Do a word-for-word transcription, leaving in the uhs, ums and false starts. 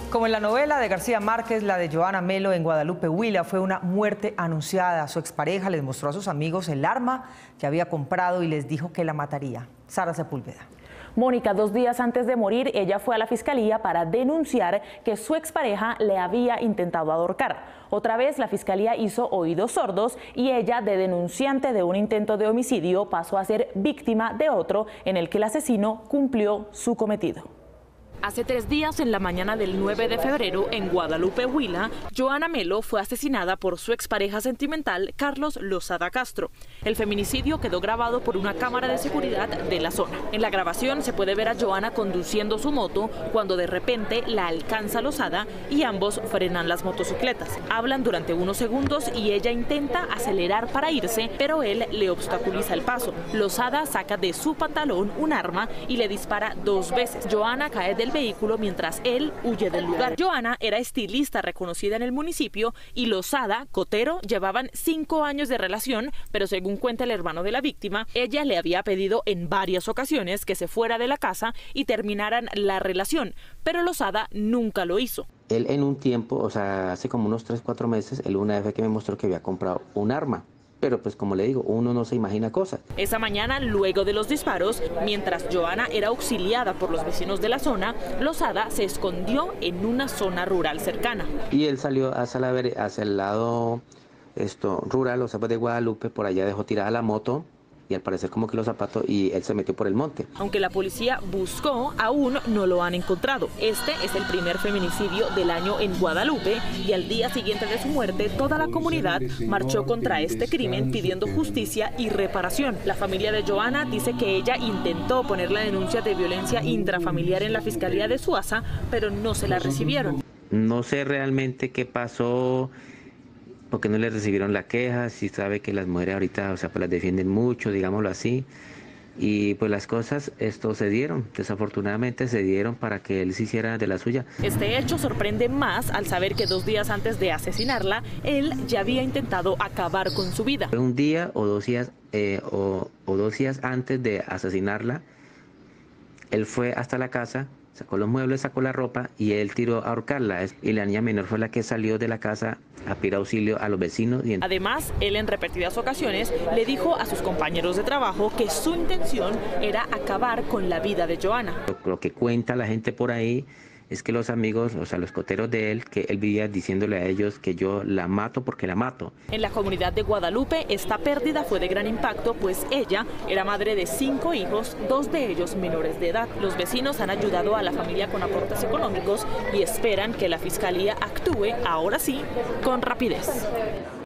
Como en la novela de García Márquez, la de Joana Melo en Guadalupe, Huila, fue una muerte anunciada. Su expareja les mostró a sus amigos el arma que había comprado y les dijo que la mataría. Sara Sepúlveda. Mónica, dos días antes de morir, ella fue a la fiscalía para denunciar que su expareja le había intentado ahorcar. Otra vez, la fiscalía hizo oídos sordos y ella, de denunciante de un intento de homicidio, pasó a ser víctima de otro en el que el asesino cumplió su cometido. Hace tres días, en la mañana del nueve de febrero, en Guadalupe, Huila, Joana Melo fue asesinada por su expareja sentimental, Carlos Lozada Castro. El feminicidio quedó grabado por una cámara de seguridad de la zona. En la grabación se puede ver a Joana conduciendo su moto cuando de repente la alcanza Lozada y ambos frenan las motocicletas. Hablan durante unos segundos y ella intenta acelerar para irse, pero él le obstaculiza el paso. Lozada saca de su pantalón un arma y le dispara dos veces. Joana cae del vehículo mientras él huye del lugar. Joana era estilista reconocida en el municipio y Lozada, cotero, llevaban cinco años de relación, pero según cuenta el hermano de la víctima, ella le había pedido en varias ocasiones que se fuera de la casa y terminaran la relación, pero Lozada nunca lo hizo. Él en un tiempo, o sea, hace como unos tres, cuatro meses, él una vez que me mostró que había comprado un arma. Pero pues como le digo, uno no se imagina cosas. Esa mañana, luego de los disparos, mientras Joana era auxiliada por los vecinos de la zona, Lozada se escondió en una zona rural cercana. Y él salió hacia, la, hacia el lado esto, rural, o sea, de Guadalupe, por allá dejó tirada la moto y al parecer como que los zapatos, y él se metió por el monte. Aunque la policía buscó, aún no lo han encontrado. Este es el primer feminicidio del año en Guadalupe y al día siguiente de su muerte, toda la comunidad marchó contra este crimen pidiendo justicia y reparación. La familia de Joana dice que ella intentó poner la denuncia de violencia intrafamiliar en la fiscalía de Suaza, pero no se la recibieron. No sé realmente qué pasó, porque no le recibieron la queja, si sabe que las mujeres ahorita, o sea, pues las defienden mucho, digámoslo así, y pues las cosas esto se dieron, desafortunadamente se dieron para que él se hiciera de la suya. Este hecho sorprende más al saber que dos días antes de asesinarla, él ya había intentado acabar con su vida. Un día o dos días, eh, o, o dos días antes de asesinarla, él fue hasta la casa, sacó los muebles, sacó la ropa y él tiró a ahorcarla. Y la niña menor fue la que salió de la casa a pedir auxilio a los vecinos. Y... Además, él en repetidas ocasiones le dijo a sus compañeros de trabajo que su intención era acabar con la vida de Joana. Lo, lo que cuenta la gente por ahí es que los amigos, o sea, los coteros de él, que él vivía diciéndole a ellos que yo la mato porque la mato. En la comunidad de Guadalupe, esta pérdida fue de gran impacto, pues ella era madre de cinco hijos, dos de ellos menores de edad. Los vecinos han ayudado a la familia con aportes económicos y esperan que la fiscalía actúe, ahora sí, con rapidez.